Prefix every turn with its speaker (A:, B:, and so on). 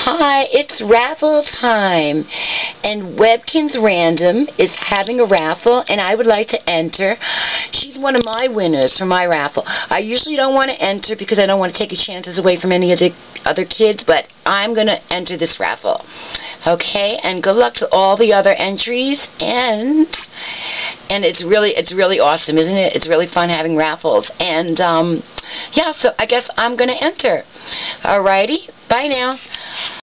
A: Hi, it's raffle time, and Webkinz Random is having a raffle, and I would like to enter. She's one of my winners for my raffle. I usually don't want to enter because I don't want to take chances away from any of the other kids, but I'm going to enter this raffle. Okay, and good luck to all the other entries, and it's really awesome, isn't it? It's really fun having raffles, and yeah, so I guess I'm going to enter. Alrighty, bye now.